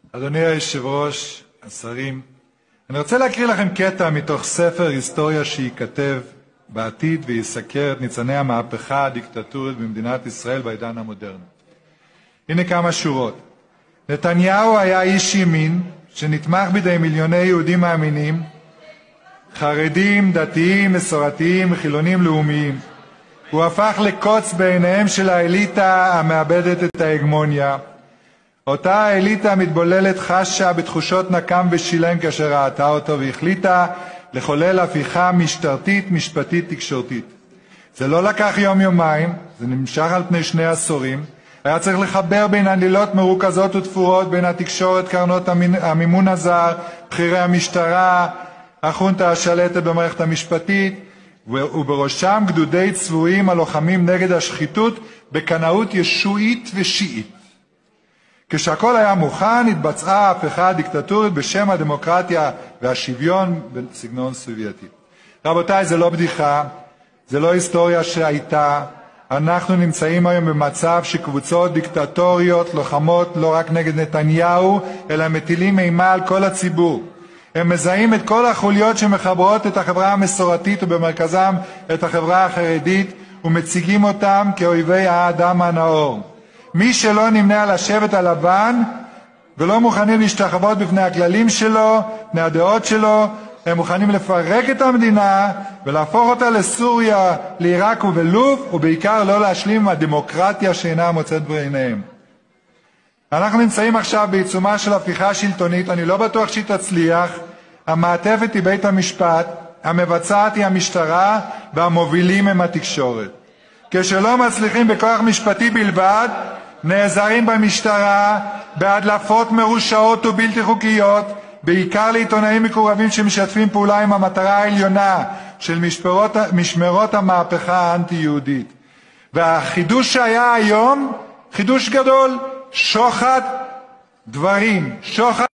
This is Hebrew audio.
אדוני היושב-ראש, השרים, אני רוצה להקריא לכם קטע מתוך ספר היסטוריה שייכתב בעתיד ויסקר את ניצני המהפכה הדיקטטורית במדינת ישראל בעידן המודרני. הנה כמה שורות. נתניהו היה איש ימין שנתמך בידי מיליוני יהודים מאמינים, חרדים, דתיים, מסורתיים וחילונים לאומיים. הוא הפך לקוץ בעיניהם של האליטה המאבדת את ההגמוניה. אותה האליטה המתבוללת חשה בתחושות נקם ושילם כאשר ראתה אותו והחליטה לחולל הפיכה משטרתית, משפטית, תקשורתית. זה לא לקח יום-יומיים, זה נמשך על פני 2 עשורים. היה צריך לחבר בין עלילות מרוכזות ותפורות, בין התקשורת, קרנות המימון הזר, בכירי המשטרה, החונטה השלטת במערכת המשפטית, ובראשם גדודי צבועים הלוחמים נגד השחיתות בקנאות ישועית ושיעית. כשהכל היה מוכן, התבצעה ההפיכה הדיקטטורית בשם הדמוקרטיה והשוויון בסגנון סובייטי. רבותיי, זה לא בדיחה, זה לא היסטוריה שהייתה. אנחנו נמצאים היום במצב שקבוצות דיקטטוריות לוחמות לא רק נגד נתניהו, אלא מטילים אימה על כל הציבור. הם מזהים את כל החוליות שמחברות את החברה המסורתית ובמרכזם את החברה החרדית ומציגים אותם כאויבי האדם הנאור. מי שלא נמנה על השבט הלבן ולא מוכנים להשתחוות בפני הכללים שלו, בפני הדעות שלו, הם מוכנים לפרק את המדינה ולהפוך אותה לסוריה, לעיראק ולוב, ובעיקר לא להשלים עם הדמוקרטיה שאינה מוצאת בעיניהם. אנחנו נמצאים עכשיו בעיצומה של הפיכה שלטונית, אני לא בטוח שהיא תצליח. המעטפת היא בית המשפט, המבצעת היא המשטרה, והמובילים הם התקשורת. כשלא מצליחים בכוח משפטי בלבד, נעזרים במשטרה, בהדלפות מרושעות ובלתי חוקיות, בעיקר לעיתונאים מקורבים שמשתפים פעולה עם המטרה העליונה של משמרות המהפכה האנטי-יהודית. והחידוש שהיה היום, חידוש גדול, שוחד דברים, שוחד